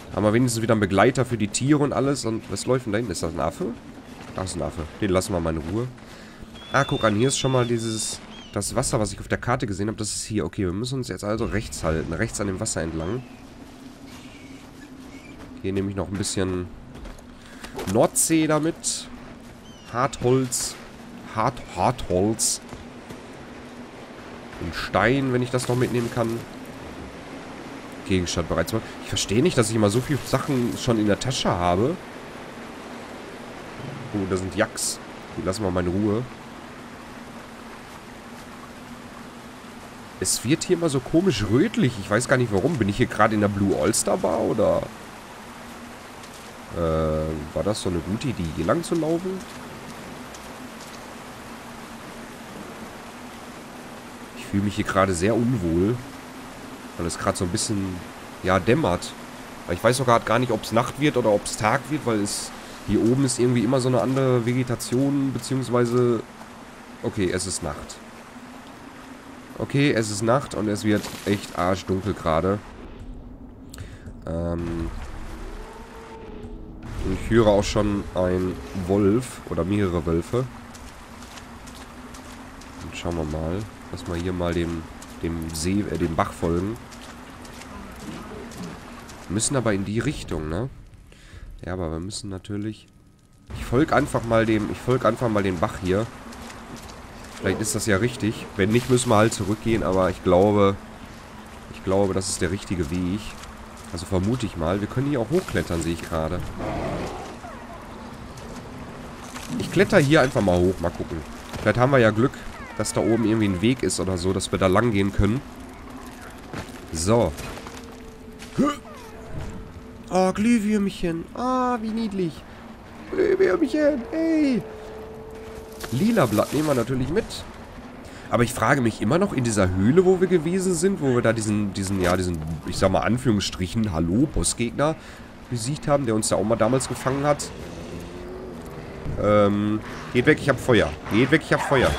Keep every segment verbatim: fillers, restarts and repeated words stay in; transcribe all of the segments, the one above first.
Haben wir wenigstens wieder einen Begleiter für die Tiere und alles. Und was läuft denn da hinten? Ist das ein Affe? Ach, das ist ein Affe. Den lassen wir mal in Ruhe. Ah, guck an, hier ist schon mal dieses... Das Wasser, was ich auf der Karte gesehen habe, das ist hier. Okay, wir müssen uns jetzt also rechts halten. Rechts an dem Wasser entlang. Hier nehme ich noch ein bisschen Nordsee damit. Hartholz. Hart, Hartholz. Und Stein, wenn ich das noch mitnehmen kann. Gegenstand bereits mal. Ich verstehe nicht, dass ich immer so viele Sachen schon in der Tasche habe. Oh, da sind Yaks. Die lassen wir mal in Ruhe. Es wird hier immer so komisch rötlich. Ich weiß gar nicht warum. Bin ich hier gerade in der Blue All-Star Bar oder... Äh, war das so eine gute Idee, hier lang zu laufen? Ich fühle mich hier gerade sehr unwohl. Weil es gerade so ein bisschen, ja, dämmert. Weil ich weiß auch gerade gar nicht, ob es Nacht wird oder ob es Tag wird, weil es hier oben ist irgendwie immer so eine andere Vegetation, beziehungsweise... Okay, es ist Nacht. Okay, es ist Nacht und es wird echt arschdunkel gerade. Ähm... Ich höre auch schon einen Wolf oder mehrere Wölfe. Und schauen wir mal. Lass mal hier mal dem, dem See, äh, dem Bach folgen. Wir müssen aber in die Richtung, ne? Ja, aber wir müssen natürlich... Ich folge einfach mal dem, ich folge einfach mal den Bach hier. Vielleicht ist das ja richtig. Wenn nicht, müssen wir halt zurückgehen, aber ich glaube... Ich glaube, das ist der richtige Weg. Also vermute ich mal. Wir können hier auch hochklettern, sehe ich gerade. Ich kletter hier einfach mal hoch, mal gucken. Vielleicht haben wir ja Glück, dass da oben irgendwie ein Weg ist oder so, dass wir da lang gehen können. So. Oh, Glühwürmchen. Ah, wie niedlich. Glühwürmchen, hey. Lila Blatt nehmen wir natürlich mit. Aber ich frage mich immer noch in dieser Höhle, wo wir gewesen sind, wo wir da diesen, diesen, ja, diesen, ich sag mal, Anführungsstrichen, Hallo, Bossgegner besiegt haben, der uns ja auch mal damals gefangen hat. Ähm, geht weg, ich hab Feuer. Geht weg, ich hab Feuer.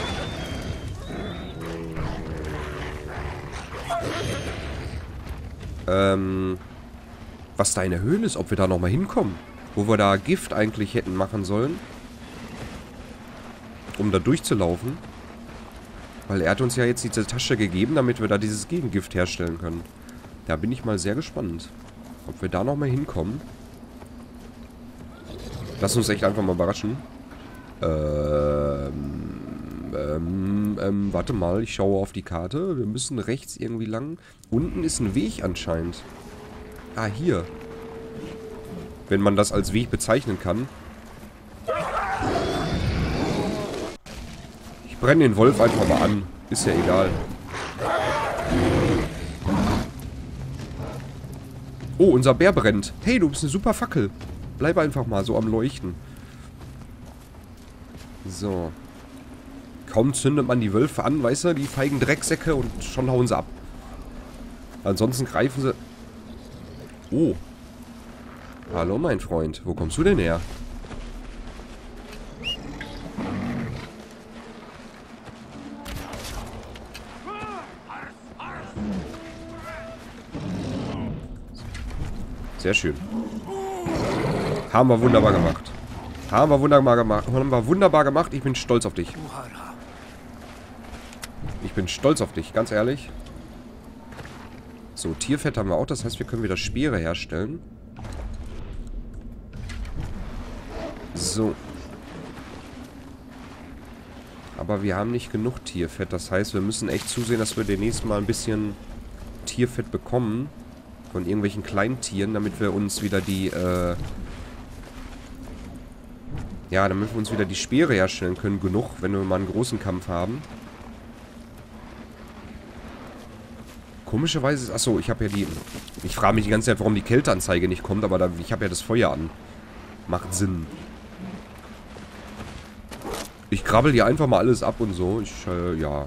Ähm, was da in der Höhle ist, ob wir da nochmal hinkommen. Wo wir da Gift eigentlich hätten machen sollen. Um da durchzulaufen. Weil er hat uns ja jetzt diese Tasche gegeben, damit wir da dieses Gegengift herstellen können. Da bin ich mal sehr gespannt. Ob wir da nochmal hinkommen. Lass uns echt einfach mal überraschen. Ähm, ähm, ähm, warte mal, ich schaue auf die Karte. Wir müssen rechts irgendwie lang. Unten ist ein Weg anscheinend. Ah, hier. Wenn man das als Weg bezeichnen kann. Ich brenne den Wolf einfach mal an. Ist ja egal. Oh, unser Bär brennt. Hey, du bist eine super Fackel. Bleib einfach mal so am Leuchten. So. Kaum zündet man die Wölfe an, weißt du, die feigen Drecksäcke und schon hauen sie ab. Ansonsten greifen sie... Oh. Hallo, mein Freund. Wo kommst du denn her? Sehr schön. Haben wir wunderbar gemacht. Haben wir wunderbar gemacht. Haben wir wunderbar gemacht. Ich bin stolz auf dich. Ich bin stolz auf dich, ganz ehrlich. So, Tierfett haben wir auch. Das heißt, wir können wieder Speere herstellen. So. Aber wir haben nicht genug Tierfett. Das heißt, wir müssen echt zusehen, dass wir demnächst mal ein bisschen Tierfett bekommen. Von irgendwelchen kleinen Tieren, damit wir uns wieder die, äh... Ja, damit wir uns wieder die Speere herstellen können. Genug, wenn wir mal einen großen Kampf haben. Komischerweise ist... Achso, ich habe ja die... Ich frage mich die ganze Zeit, warum die Kälteanzeige nicht kommt, aber da, ich habe ja das Feuer an. Macht Sinn. Ich krabbel hier einfach mal alles ab und so. Ich, äh, ja.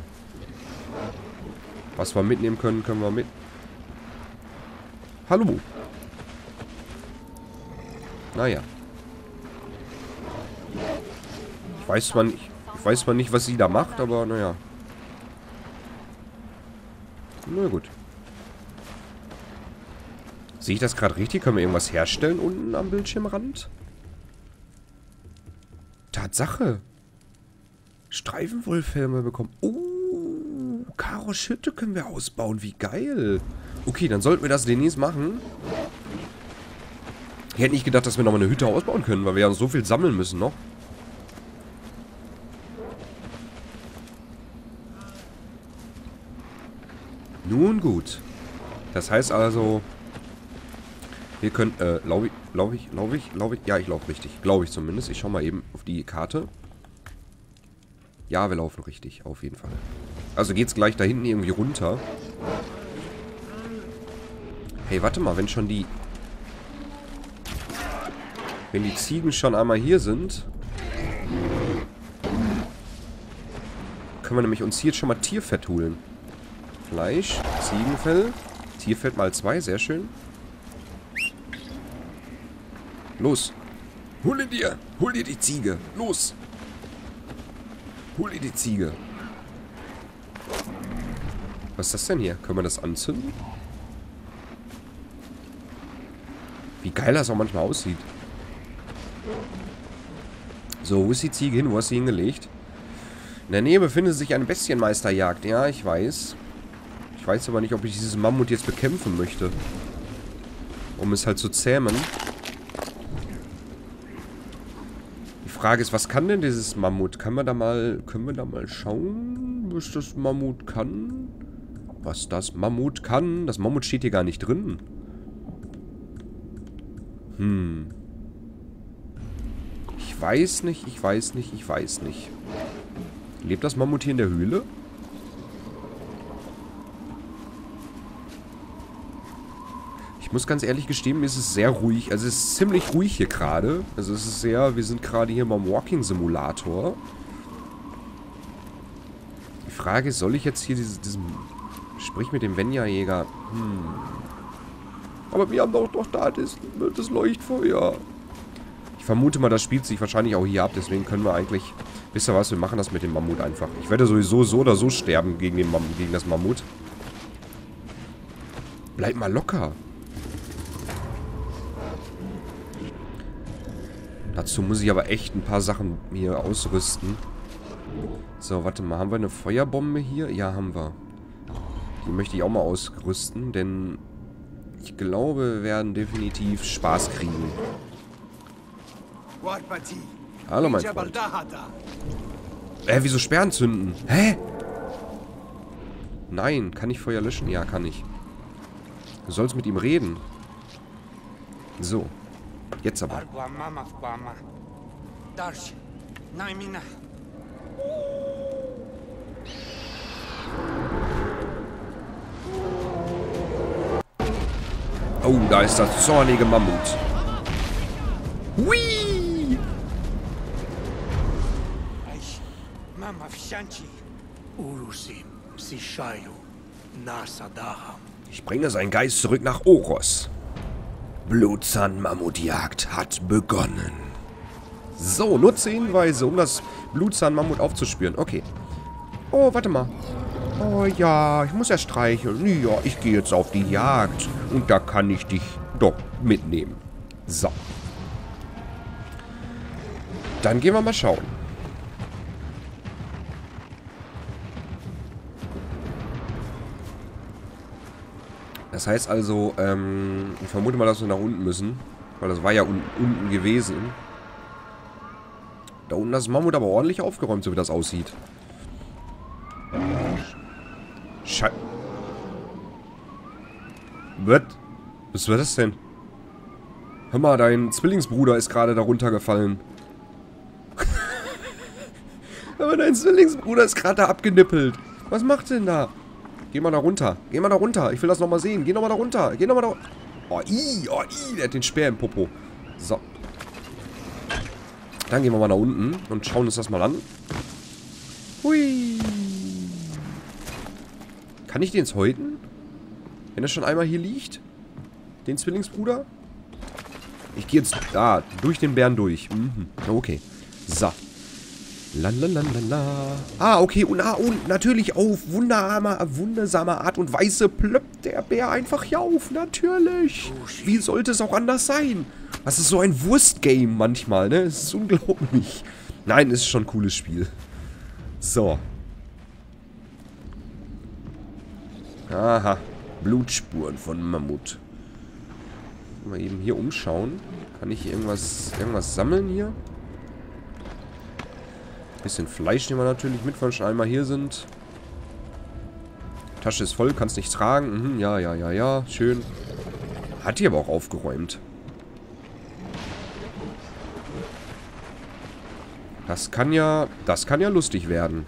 Was wir mitnehmen können, können wir mit... Hallo. Naja. Ich weiß zwar nicht, ich weiß zwar nicht, was sie da macht, aber naja. Na gut. Sehe ich das gerade richtig? Können wir irgendwas herstellen unten am Bildschirmrand? Tatsache. Streifenwollfilme bekommen. Oh, Karos Hütte können wir ausbauen. Wie geil. Okay, dann sollten wir das demnächst machen. Ich hätte nicht gedacht, dass wir nochmal eine Hütte ausbauen können, weil wir ja so viel sammeln müssen noch. Nun gut. Das heißt also, wir können, äh, laufe ich, laufe ich, laufe ich, laufe ich, ja, ich laufe richtig. Glaube ich zumindest. Ich schaue mal eben auf die Karte. Ja, wir laufen richtig, auf jeden Fall. Also geht's gleich da hinten irgendwie runter. Hey, warte mal, wenn schon die... Wenn die Ziegen schon einmal hier sind... Können wir nämlich uns hier jetzt schon mal Tierfett holen. Fleisch, Ziegenfell, Tierfett mal zwei, sehr schön. Los. Hol ihn dir. Hol dir die Ziege. Los. Hol dir die Ziege. Was ist das denn hier? Können wir das anzünden? Wie geil das auch manchmal aussieht. So, wo ist die Ziege hin? Wo hast du sie hingelegt? In der Nähe befindet sich eine Bestienmeisterjagd. Ja, ich weiß. Ich weiß aber nicht, ob ich dieses Mammut jetzt bekämpfen möchte. Um es halt zu zähmen. Die Frage ist, was kann denn dieses Mammut? Kann man da mal, können wir da mal schauen, was das Mammut kann? Was das Mammut kann? Das Mammut steht hier gar nicht drin. Hm. Ich weiß nicht, ich weiß nicht, ich weiß nicht. Lebt das Mammut hier in der Höhle? Ich muss ganz ehrlich gestehen, mir ist es sehr ruhig. Also es ist ziemlich ruhig hier gerade. Also es ist sehr, wir sind gerade hier beim Walking-Simulator. Die Frage ist, soll ich jetzt hier dieses, diesen... Sprich mit dem Venja-Jäger. Hm. Aber wir haben doch doch da das, das Leuchtfeuer. Ich vermute mal, das spielt sich wahrscheinlich auch hier ab. Deswegen können wir eigentlich... Wisst ihr was, wir machen das mit dem Mammut einfach. Ich werde sowieso so oder so sterben gegen, den Mam gegen das Mammut. Bleib mal locker. Dazu muss ich aber echt ein paar Sachen hier ausrüsten. So, warte mal. Haben wir eine Feuerbombe hier? Ja, haben wir. Die möchte ich auch mal ausrüsten, denn ich glaube, wir werden definitiv Spaß kriegen. Hallo, mein Freund. Äh, wieso Sperren zünden? Hä? Nein, kann ich Feuer löschen? Ja, kann ich. Du sollst mit ihm reden. So. Jetzt aber. Oh, da ist das zornige Mammut. Hui! Ich bringe seinen Geist zurück nach Oros. Blutzahn-Mammutjagd hat begonnen. So, nutze Hinweise, um das Blutzahn-Mammut aufzuspüren. Okay. Oh, warte mal. Oh ja, ich muss ja streicheln. Ja, ich gehe jetzt auf die Jagd. Und da kann ich dich doch mitnehmen. So. Dann gehen wir mal schauen. Das heißt also, ähm, ich vermute mal, dass wir nach unten müssen. Weil das war ja un unten gewesen. Da unten ist das Mammut aber ordentlich aufgeräumt, so wie das aussieht. Schei... Was? Was war das denn? Hör mal, dein Zwillingsbruder ist gerade da runtergefallen. Aber dein Zwillingsbruder ist gerade da abgenippelt. Was macht denn da? Geh mal da runter. Geh mal da runter. Ich will das nochmal sehen. Geh nochmal da runter. Geh nochmal da... Oh, i, oh, i, der hat den Speer im Popo. So. Dann gehen wir mal nach unten und schauen uns das mal an. Hui. Kann ich den jetzt häuten? Wenn er schon einmal hier liegt? Den Zwillingsbruder? Ich gehe jetzt da, durch den Bären durch. Mhm. Okay. So. Lalalala. Ah, okay. Und, ah, und natürlich auf wundersame, wundersame Art und Weise plöppt der Bär einfach hier auf. Natürlich. Wie sollte es auch anders sein? Das ist so ein Wurstgame manchmal, ne? Es ist unglaublich. Nein, es ist schon ein cooles Spiel. So. Aha. Blutspuren von Mammut. Mal eben hier umschauen. Kann ich irgendwas, irgendwas sammeln hier? Bisschen Fleisch nehmen wir natürlich mit, weil wir schon einmal hier sind. Tasche ist voll, kannst nicht tragen. Mhm, ja, ja, ja, ja. Schön. Hat die aber auch aufgeräumt. Das kann ja, das kann ja lustig werden.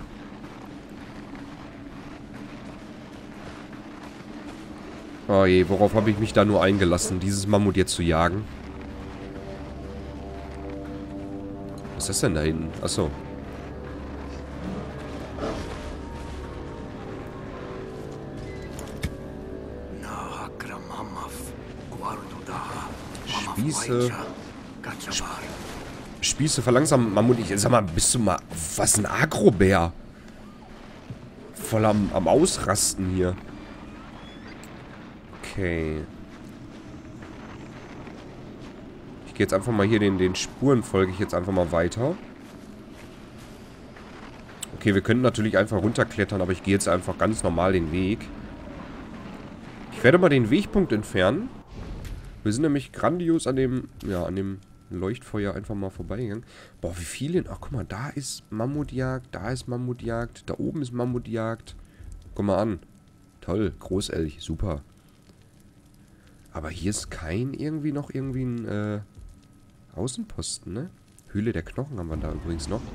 Oh je, worauf habe ich mich da nur eingelassen, dieses Mammut jetzt zu jagen? Was ist das denn da hinten? Achso. Spieße. Spieße verlangsamen Mammut. Ich sag mal, bist du mal... Was ein Agrobär. Voll am, am Ausrasten hier. Okay. Ich gehe jetzt einfach mal hier den, den Spuren, folge ich jetzt einfach mal weiter. Okay, wir können natürlich einfach runterklettern, aber ich gehe jetzt einfach ganz normal den Weg. Ich werde mal den Wegpunkt entfernen. Wir sind nämlich grandios an dem, ja, an dem Leuchtfeuer einfach mal vorbeigegangen. Boah, wie viele? Ach, guck mal, da ist Mammutjagd, da ist Mammutjagd, da oben ist Mammutjagd. Guck mal an. Toll, Großelch, super. Aber hier ist kein irgendwie noch irgendwie ein äh, Außenposten, ne? Höhle der Knochen haben wir da übrigens noch.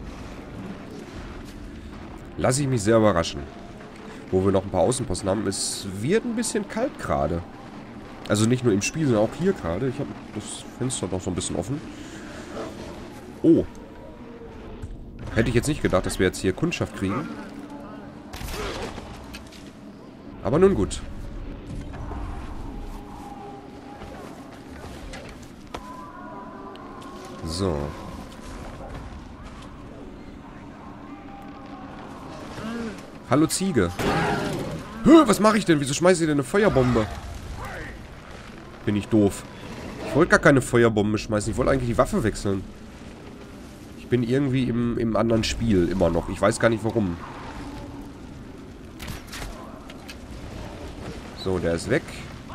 Lass ich mich sehr überraschen. Wo wir noch ein paar Außenposten haben. Es wird ein bisschen kalt gerade. Also nicht nur im Spiel, sondern auch hier gerade. Ich habe das Fenster noch so ein bisschen offen. Oh. Hätte ich jetzt nicht gedacht, dass wir jetzt hier Kundschaft kriegen. Aber nun gut. So. Hallo Ziege. Hö, was mache ich denn? Wieso schmeiße ich denn eine Feuerbombe? Bin ich doof. Ich wollte gar keine Feuerbombe schmeißen. Ich wollte eigentlich die Waffe wechseln. Ich bin irgendwie im, im anderen Spiel immer noch. Ich weiß gar nicht warum. So, der ist weg.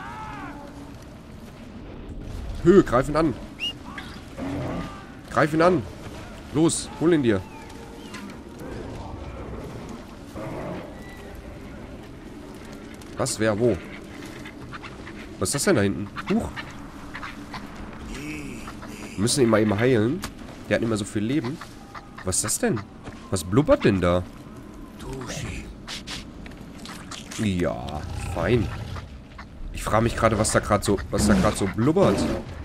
Hö, greif ihn an. Greif ihn an. Los, hol ihn dir. Was, wer, wo? Was ist das denn da hinten? Huch. Wir müssen ihn mal eben heilen. Der hat nicht mehr so viel Leben. Was ist das denn? Was blubbert denn da? Ja, fein. Ich frage mich gerade, was da gerade so, was da gerade so blubbert.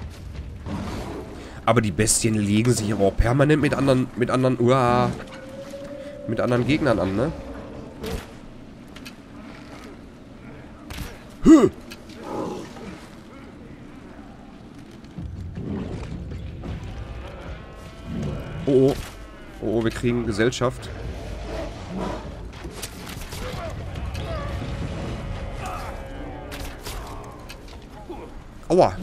Aber die Bestien legen sich aber auch permanent mit anderen, mit anderen, uah, mit anderen Gegnern an, ne? Huh. Oh, oh, oh, wir kriegen Gesellschaft. Aua.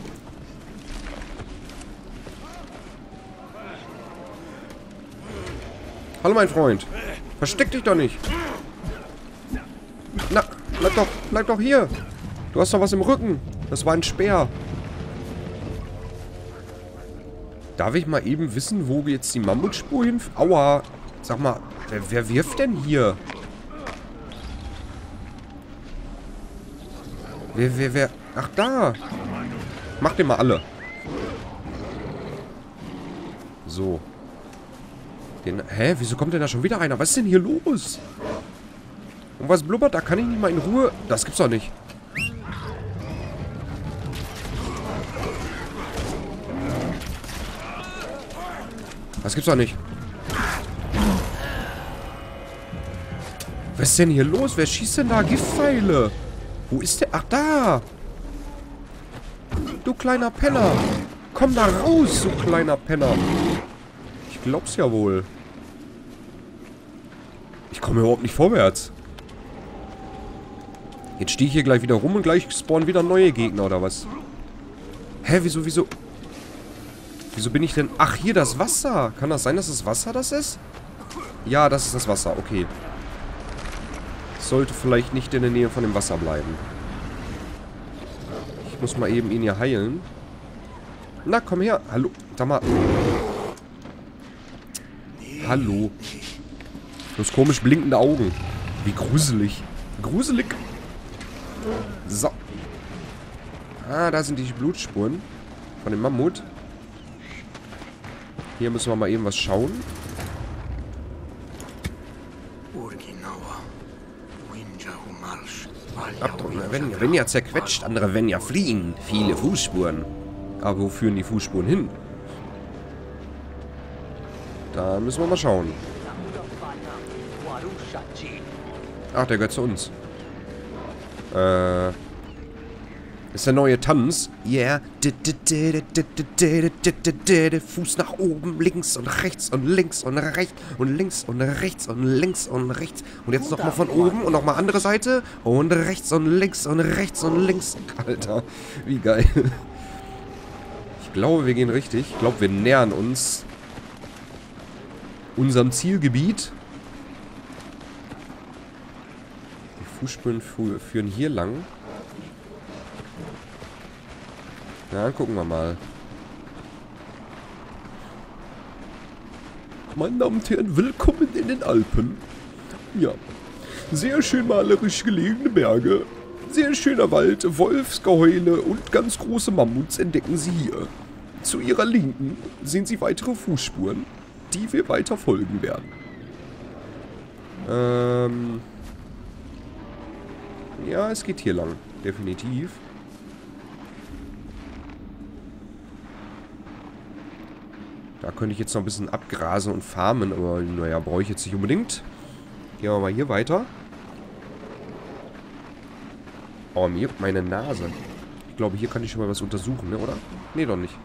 Hallo, mein Freund. Versteck dich doch nicht. Na, bleib doch, bleib doch hier. Du hast doch was im Rücken. Das war ein Speer. Darf ich mal eben wissen, wo jetzt die Mammutspur hin... Aua. Sag mal, wer, wer wirft denn hier? Wer, wer, wer... Ach, da. Mach den mal alle. So. Den, hä? Wieso kommt denn da schon wieder einer? Was ist denn hier los? Und was blubbert? Da kann ich nicht mal in Ruhe... Das gibt's doch nicht. Das gibt's doch nicht. Was ist denn hier los? Wer schießt denn da Giftpfeile? Wo ist der? Ach, da. Du kleiner Penner. Komm da raus, du kleiner Penner. Ich glaub's ja wohl. Ich komme überhaupt nicht vorwärts. Jetzt stehe ich hier gleich wieder rum und gleich spawnen wieder neue Gegner, oder was? Hä, wieso, wieso? Wieso bin ich denn... Ach, hier das Wasser. Kann das sein, dass das Wasser das ist? Ja, das ist das Wasser. Okay. Sollte vielleicht nicht in der Nähe von dem Wasser bleiben. Ich muss mal eben ihn hier heilen. Na, komm her. Hallo. Sag mal. Hallo. Du hast komisch blinkende Augen. Wie gruselig. Gruselig. So. Ah, da sind die Blutspuren von dem Mammut. Hier müssen wir mal eben was schauen. Wenn, wenn ja zerquetscht, andere wenn ja fliehen. Viele Fußspuren. Aber wo führen die Fußspuren hin? Da müssen wir mal schauen. Ach, der gehört zu uns. Äh... Ist der neue Tanz. Yeah. Fuß nach oben, links und rechts und links und rechts und links und rechts und links und rechts. Und jetzt nochmal von oben und nochmal andere Seite. Und rechts und links und rechts und links. Alter, wie geil. Ich glaube, wir gehen richtig. Ich glaube, wir nähern uns unserem Zielgebiet. Die Fußspuren fu- führen hier lang. Ja, gucken wir mal. Meine Damen und Herren, willkommen in den Alpen. Ja, sehr schön malerisch gelegene Berge. Sehr schöner Wald, Wolfsgeheule und ganz große Mammuts entdecken Sie hier. Zu Ihrer Linken sehen Sie weitere Fußspuren, die wir weiter folgen werden. Ähm... Ja, es geht hier lang. Definitiv. Da könnte ich jetzt noch ein bisschen abgrasen und farmen, aber naja, brauche ich jetzt nicht unbedingt. Gehen wir mal hier weiter. Oh, mir juckt meine Nase. Ich glaube, hier kann ich schon mal was untersuchen, ne, oder? Nee, doch nicht.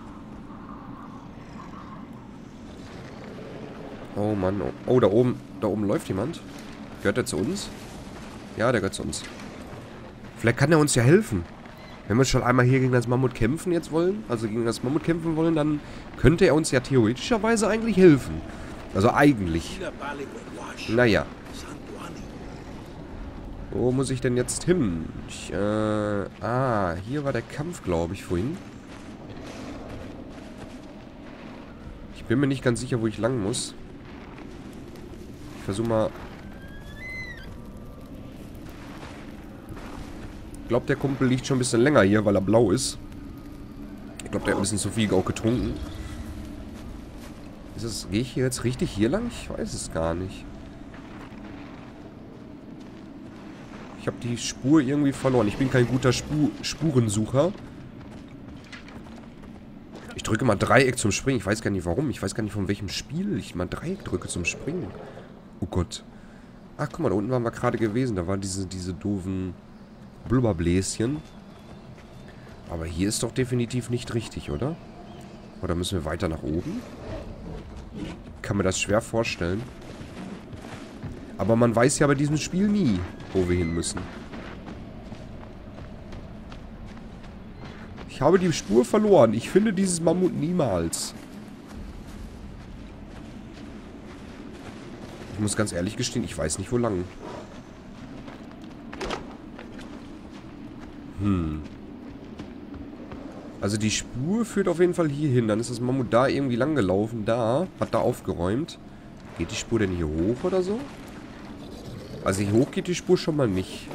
Oh Mann, oh. Oh, da oben, da oben läuft jemand. Gehört der zu uns? Ja, der gehört zu uns. Vielleicht kann er uns ja helfen. Wenn wir schon einmal hier gegen das Mammut kämpfen jetzt wollen, also gegen das Mammut kämpfen wollen, dann könnte er uns ja theoretischerweise eigentlich helfen. Also eigentlich. Naja. Wo muss ich denn jetzt hin? Ich, äh, ah, hier war der Kampf, glaube ich, vorhin. Ich bin mir nicht ganz sicher, wo ich lang muss. Ich versuche mal... Ich glaube, der Kumpel liegt schon ein bisschen länger hier, weil er blau ist. Ich glaube, der hat ein bisschen zu viel auch getrunken. Ist es, gehe ich hier jetzt richtig hier lang? Ich weiß es gar nicht. Ich habe die Spur irgendwie verloren. Ich bin kein guter Spu- Spurensucher. Ich drücke mal Dreieck zum Springen. Ich weiß gar nicht warum. Ich weiß gar nicht, von welchem Spiel ich mal Dreieck drücke zum Springen. Oh Gott. Ach, guck mal, da unten waren wir gerade gewesen. Da waren diese, diese doofen... Blubberbläschen. Aber hier ist doch definitiv nicht richtig, oder? Oder müssen wir weiter nach oben? Kann mir das schwer vorstellen. Aber man weiß ja bei diesem Spiel nie, wo wir hin müssen. Ich habe die Spur verloren. Ich finde dieses Mammut niemals. Ich muss ganz ehrlich gestehen, ich weiß nicht, wo lang. Hm. Also die Spur führt auf jeden Fall hier hin. Dann ist das Mammut da irgendwie lang gelaufen. Da. Hat da aufgeräumt. Geht die Spur denn hier hoch oder so? Also hier hoch geht die Spur schon mal nicht.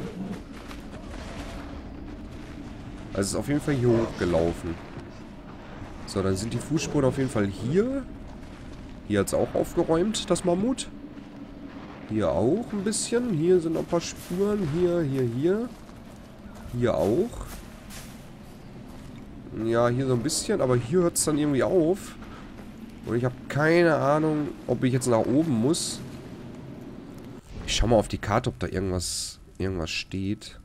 Also es ist auf jeden Fall hier hochgelaufen. So, dann sind die Fußspuren auf jeden Fall hier. Hier hat es auch aufgeräumt, das Mammut. Hier auch ein bisschen. Hier sind noch ein paar Spuren. Hier, hier, hier. Hier auch. Ja, hier so ein bisschen, aber hier hört es dann irgendwie auf. Und ich habe keine Ahnung, ob ich jetzt nach oben muss. Ich schau mal auf die Karte, ob da irgendwas, irgendwas steht.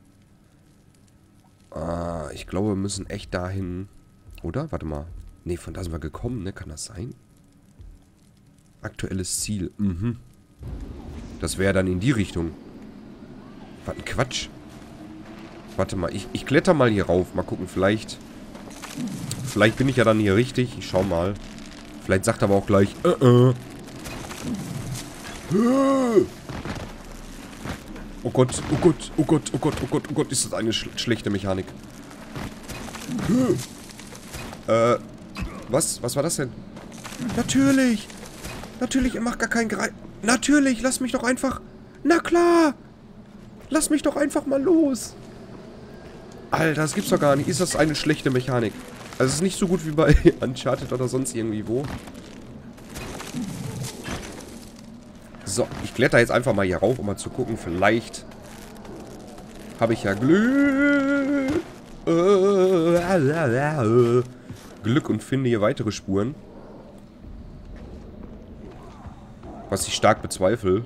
Ah, ich glaube, wir müssen echt dahin. Oder? Warte mal. Ne, von da sind wir gekommen, ne? Kann das sein? Aktuelles Ziel. Mhm. Das wäre dann in die Richtung. Was ein Quatsch. Warte mal, ich, ich kletter mal hier rauf. Mal gucken, vielleicht... Vielleicht bin ich ja dann hier richtig. Ich schau mal. Vielleicht sagt er aber auch gleich... Äh, äh. Oh Gott, oh Gott, oh Gott, oh Gott, oh Gott, oh Gott. Ist das eine sch schlechte Mechanik. Äh... Was? Was war das denn? Natürlich! Natürlich, er macht gar keinen Greif... Natürlich, lass mich doch einfach... Na klar! Lass mich doch einfach mal los! Alter, das gibt's doch gar nicht. Ist das eine schlechte Mechanik? Also es ist nicht so gut wie bei Uncharted oder sonst irgendwie wo. So, ich kletter jetzt einfach mal hier rauf, um mal zu gucken. Vielleicht habe ich ja Glück. Glück und finde hier weitere Spuren. Was ich stark bezweifle.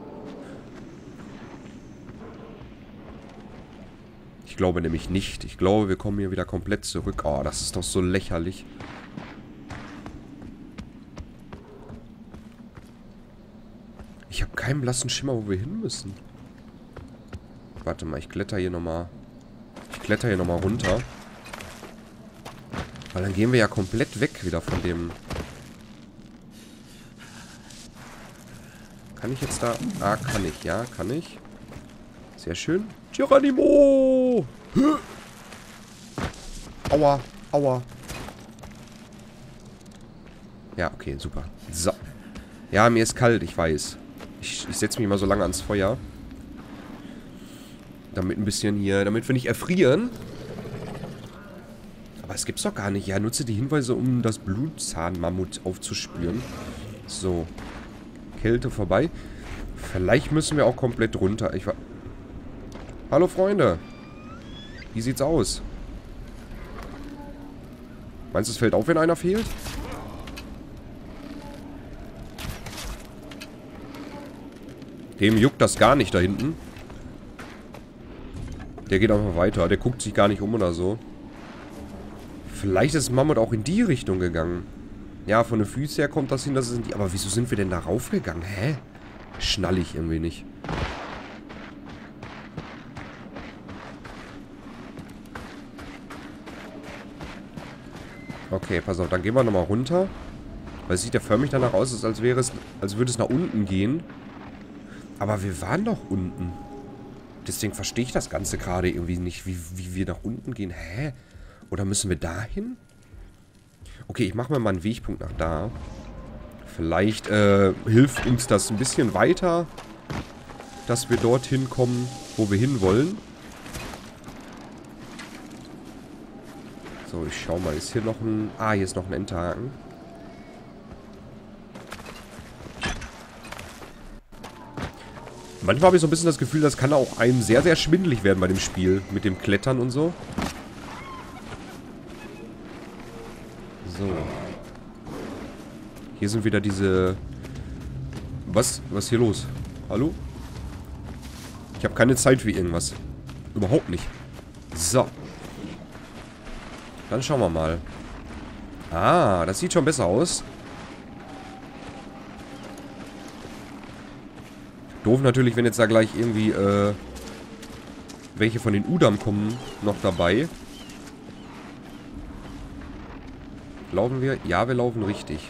Ich glaube nämlich nicht. Ich glaube, wir kommen hier wieder komplett zurück. Oh, das ist doch so lächerlich. Ich habe keinen blassen Schimmer, wo wir hin müssen. Warte mal, ich kletter hier nochmal. Ich kletter hier nochmal runter. Weil dann gehen wir ja komplett weg wieder von dem... Kann ich jetzt da... Ah, kann ich. Ja, kann ich. Sehr schön. Geronimo! Aua, aua. Ja, okay, super. So. Ja, mir ist kalt, ich weiß. Ich, ich setze mich mal so lange ans Feuer. Damit ein bisschen hier... Damit wir nicht erfrieren. Aber es gibt's doch gar nicht. Ja, nutze die Hinweise, um das Blutzahnmammut aufzuspüren. So. Kälte vorbei. Vielleicht müssen wir auch komplett runter. Ich war... Hallo Freunde. Wie sieht's aus? Meinst du, es fällt auf, wenn einer fehlt? Dem juckt das gar nicht da hinten. Der geht einfach weiter. Der guckt sich gar nicht um oder so. Vielleicht ist Mammut auch in die Richtung gegangen. Ja, von den Füßen her kommt das hin, dass es in die... Aber wieso sind wir denn da raufgegangen? Hä? Schnall ich irgendwie nicht. Okay, pass auf, dann gehen wir nochmal runter. Weil es sieht ja förmlich danach aus, als wäre es, als würde es nach unten gehen. Aber wir waren doch unten. Deswegen verstehe ich das Ganze gerade irgendwie nicht, wie, wie wir nach unten gehen. Hä? Oder müssen wir dahin? Okay, ich mache mir mal einen Wegpunkt nach da. Vielleicht äh, hilft uns das ein bisschen weiter, dass wir dorthin kommen, wo wir hinwollen. So, ich schau mal. Ist hier noch ein... Ah, hier ist noch ein Enterhaken. Manchmal habe ich so ein bisschen das Gefühl, das kann auch einem sehr, sehr schwindelig werden bei dem Spiel. Mit dem Klettern und so. So. Hier sind wieder diese... Was? Was ist hier los? Hallo? Ich habe keine Zeit für irgendwas. Überhaupt nicht. So. Dann schauen wir mal. Ah, das sieht schon besser aus. Doof natürlich, wenn jetzt da gleich irgendwie, äh, welche von den Udam kommen noch dabei. Laufen wir? Ja, wir laufen richtig.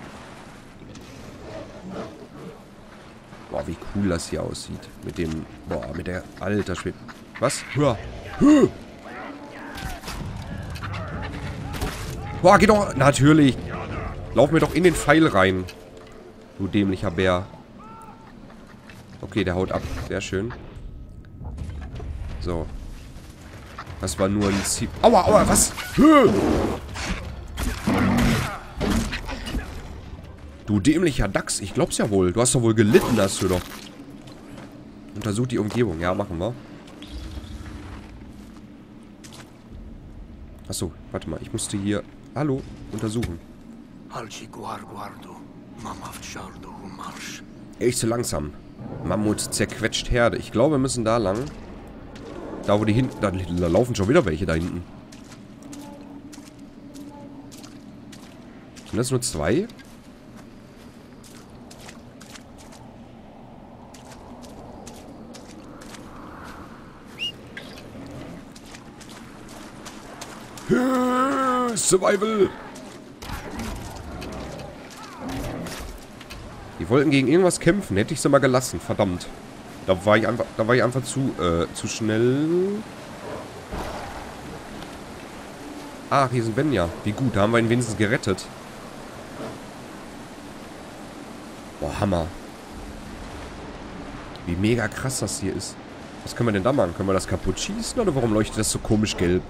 Boah, wie cool das hier aussieht. Mit dem, boah, mit der, alter Schwede. Was? Hör. Hör. Boah, geh doch, natürlich. Lauf mir doch in den Pfeil rein. Du dämlicher Bär. Okay, der haut ab. Sehr schön. So. Das war nur ein Ziel. Aua, aua, was? Du dämlicher Dachs. Ich glaub's ja wohl. Du hast doch wohl gelitten, hast du doch. Untersuch die Umgebung. Ja, machen wir. Achso, warte mal. Ich musste hier... Hallo, untersuchen. Echt zu langsam. Mammut zerquetscht Herde. Ich glaube, wir müssen da lang. Da, wo die hinten... Da, da laufen schon wieder welche da hinten. Sind das nur zwei? Survival, Survival. Die wollten gegen irgendwas kämpfen. Hätte ich sie mal gelassen. Verdammt. Da war ich einfach, da war ich einfach zu, äh, zu schnell. Ah, hier sind Benja. Wie gut, da haben wir ihn wenigstens gerettet. Boah, Hammer. Wie mega krass das hier ist. Was können wir denn da machen? Können wir das kaputt schießen? Oder warum leuchtet das so komisch gelb?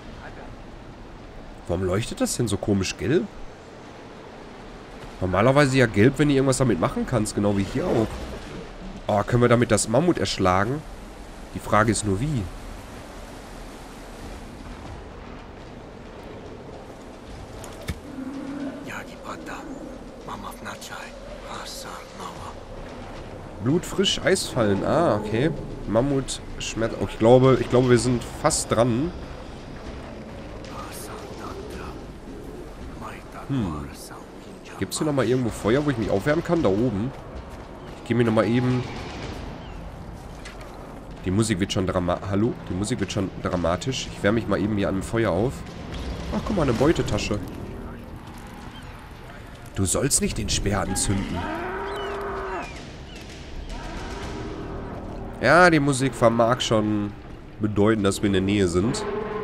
Warum leuchtet das denn so komisch gelb? Normalerweise ja gelb, wenn du irgendwas damit machen kannst. Genau wie hier auch. Oh, können wir damit das Mammut erschlagen? Die Frage ist nur wie. Blutfrisch, Eisfallen. Ah, okay. Mammut, Schmerz. Oh, ich glaube, ich glaube, wir sind fast dran. Hm. Gibt es hier nochmal irgendwo Feuer, wo ich mich aufwärmen kann? Da oben. Ich gehe mir nochmal eben... Die Musik wird schon dramatisch. Hallo? Die Musik wird schon dramatisch. Ich wärme mich mal eben hier an dem Feuer auf. Ach, guck mal, eine Beutetasche. Du sollst nicht den Speer anzünden. Ja, die Musik vermag schon bedeuten, dass wir in der Nähe sind.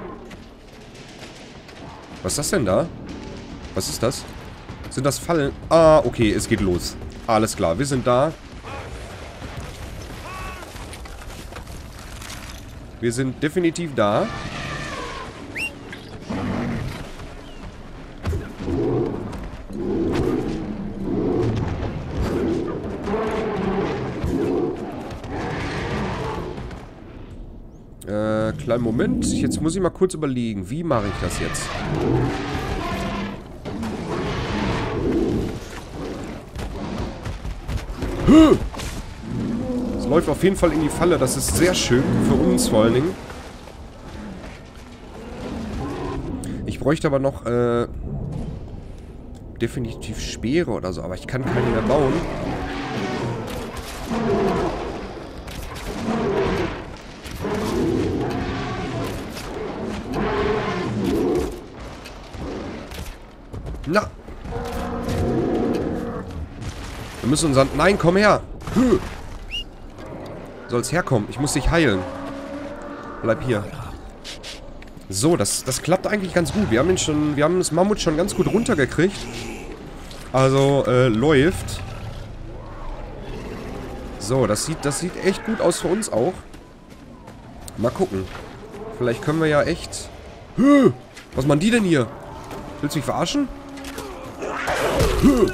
Was ist das denn da? Was ist das? Sind das Fallen? Ah, okay, es geht los. Alles klar, wir sind da. Wir sind definitiv da. Äh, kleinen Moment. Jetzt muss ich mal kurz überlegen. Wie mache ich das jetzt? Es läuft auf jeden Fall in die Falle. Das ist sehr schön. Für uns vor allen Dingen. Ich bräuchte aber noch, äh, definitiv Speere oder so. Aber ich kann keine mehr bauen. Na! Wir müssen unseren... Nein, komm her! Höh. Soll's herkommen. Ich muss dich heilen. Bleib hier. So, das, das klappt eigentlich ganz gut. Wir haben ihn schon... Wir haben das Mammut schon ganz gut runtergekriegt. Also, äh, läuft. So, das sieht, das sieht echt gut aus für uns auch. Mal gucken. Vielleicht können wir ja echt... Höh. Was machen die denn hier? Willst du mich verarschen? Höh.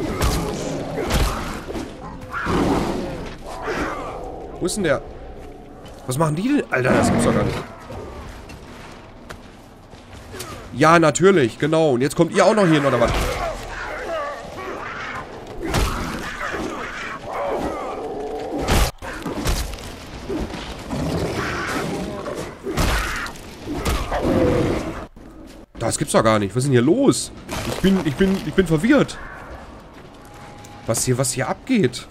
Wo ist denn der? Was machen die denn? Alter, das gibt's doch gar nicht. Ja, natürlich, genau. Und jetzt kommt ihr auch noch hin, oder was? Das gibt's doch gar nicht. Was ist denn hier los? Ich bin, ich bin, ich bin verwirrt. Was hier, was hier abgeht?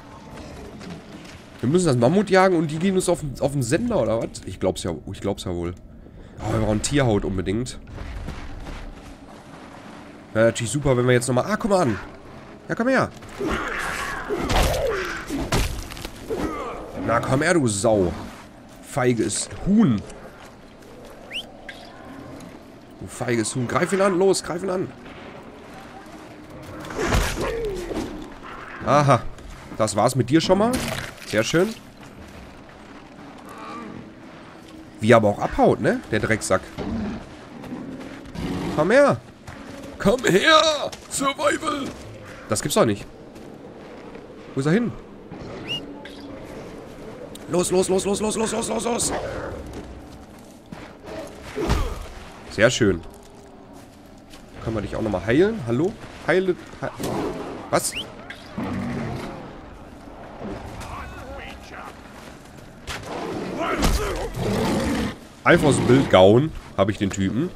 Wir müssen das Mammut jagen und die gehen uns auf, auf den Sender, oder was? Ich glaub's ja, ich glaub's ja wohl. Aber wir brauchen Tierhaut unbedingt. Wäre natürlich super, wenn wir jetzt nochmal... Ah, guck mal an. Ja, komm her. Na, komm her, du Sau. Feiges Huhn. Du feiges Huhn. Greif ihn an, los, greif ihn an. Aha. Das war's mit dir schon mal. Sehr schön. Wie er aber auch abhaut, ne? Der Drecksack. Komm her. Komm her. Survival. Das gibt's doch nicht. Wo ist er hin? Los, los, los, los, los, los, los, los, los. Sehr schön. Können wir dich auch nochmal heilen? Hallo? Heile... He Was? Einfach aus dem Bild gauen, habe ich den Typen.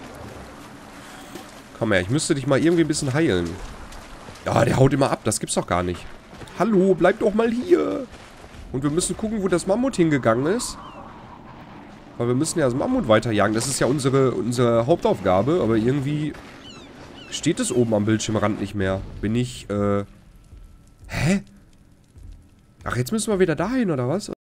Komm her, ich müsste dich mal irgendwie ein bisschen heilen. Ja, der haut immer ab, das gibt's doch gar nicht. Hallo, bleib doch mal hier. Und wir müssen gucken, wo das Mammut hingegangen ist. Weil wir müssen ja das Mammut weiterjagen. Das ist ja unsere, unsere Hauptaufgabe. Aber irgendwie steht es oben am Bildschirmrand nicht mehr. Bin ich, äh... Hä? Ach, jetzt müssen wir wieder dahin, oder was?